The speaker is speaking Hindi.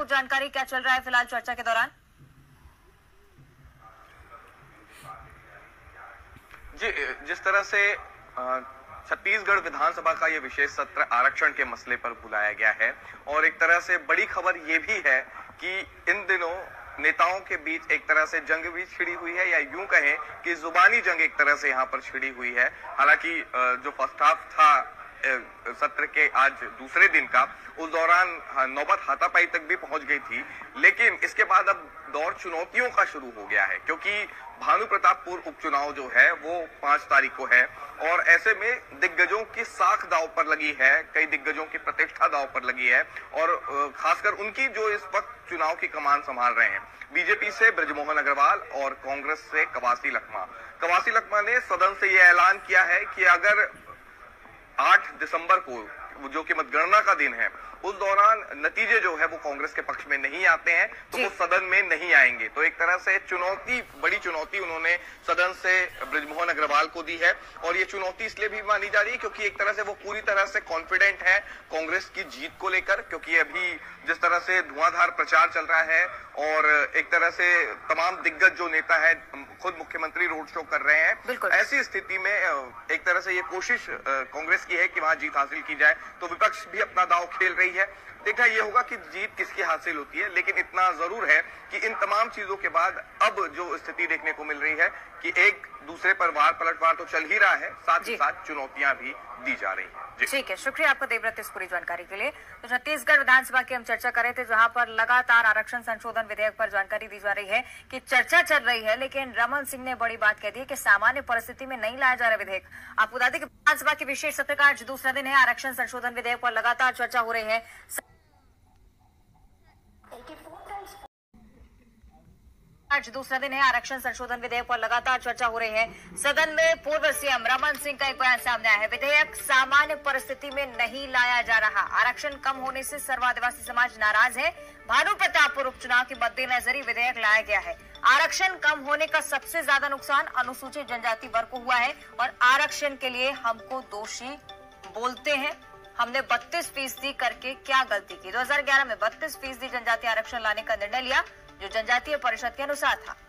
कुछ जानकारी क्या चल रहा है फिलहाल चर्चा के दौरान? जी, जिस तरह से छत्तीसगढ़ विधानसभा का ये विशेष सत्र आरक्षण के मसले पर बुलाया गया है और एक तरह से बड़ी खबर ये भी है कि इन दिनों नेताओं के बीच एक तरह से जंग भी छिड़ी हुई है, या यूं कहें कि जुबानी जंग एक तरह से यहाँ पर छिड़ी हुई है। हालांकि जो फर्स्ट हाफ था सत्र के आज दूसरे दिन का, उस दौरान नौबत हाथापाई तक भी पहुंच गई थी, लेकिन इसके बाद अब दौर चुनौतियों का शुरू हो गया है, क्योंकि भानु प्रतापपुर उपचुनाव जो है वो 5 तारीख को है और ऐसे में दिग्गजों की साख दांव पर लगी है, कई दिग्गजों की प्रतिष्ठा दांव पर लगी है और खासकर उनकी जो इस वक्त चुनाव की कमान संभाल रहे हैं। बीजेपी से बृजमोहन अग्रवाल और कांग्रेस से कवासी लखमा ने सदन से यह ऐलान किया है कि अगर 8 दिसंबर को, जो कि मतगणना का दिन है, उस दौरान नतीजे जो है वो कांग्रेस के पक्ष में नहीं आते हैं तो वो सदन में नहीं आएंगे। तो एक तरह से बड़ी चुनौती उन्होंने सदन से बृजमोहन अग्रवाल को दी है और ये चुनौती इसलिए भी मानी जा रही है क्योंकि एक तरह से वो पूरी तरह से कॉन्फिडेंट है कांग्रेस की जीत को लेकर, क्योंकि अभी जिस तरह से धुआंधार प्रचार चल रहा है और एक तरह से तमाम दिग्गज जो नेता है खुद मुख्यमंत्री रोड शो कर रहे हैं, ऐसी स्थिति में एक तरह से ये कोशिश कांग्रेस की है कि वहां जीत हासिल की जाए, तो विपक्ष भी अपना दांव खेल रही है। देखना ये होगा कि जीत किसकी हासिल होती है, लेकिन इतना जरूर है कि इन तमाम चीजों के बाद अब जो स्थिति देखने को मिल रही है कि एक दूसरे पर वार पलटवार तो चल ही रहा है, साथ ही साथ चुनौतियां भी दी जा रही है। ठीक है, शुक्रिया आपको देवव्रत इस पूरी जानकारी के लिए। तो छत्तीसगढ़ विधानसभा की हम चर्चा कर रहे थे, जहां पर लगातार आरक्षण संशोधन विधेयक पर जानकारी दी जा रही है कि चर्चा चल रही है, लेकिन रमन सिंह ने बड़ी बात कह दी है कि सामान्य परिस्थिति में नहीं लाया जा रहा विधेयक। आपको बता दें कि विधानसभा के विशेष सत्र का आज दूसरा दिन है। आरक्षण संशोधन विधेयक पर लगातार चर्चा हो रही है। आज दूसरा दिन है, आरक्षण संशोधन विधेयक पर लगातार चर्चा हो रही है। सदन में पूर्व सीएम रमन सिंह का एक बयान सामने आया है। विधेयक सामान्य परिस्थिति में नहीं लाया जा रहा। आरक्षण कम होने से सर्व आदिवासी समाज नाराज है। भानु प्रतापपुर उपचुनाव के मद्देनजर विधेयक लाया गया है। आरक्षण कम होने का सबसे ज्यादा नुकसान अनुसूचित जनजाति वर्ग को हुआ है और आरक्षण के लिए हमको दोषी बोलते हैं। हमने 32% करके क्या गलती की? 2011 में 32% जनजातीय आरक्षण लाने का निर्णय लिया, जो जनजातीय परिषद के अनुसार था।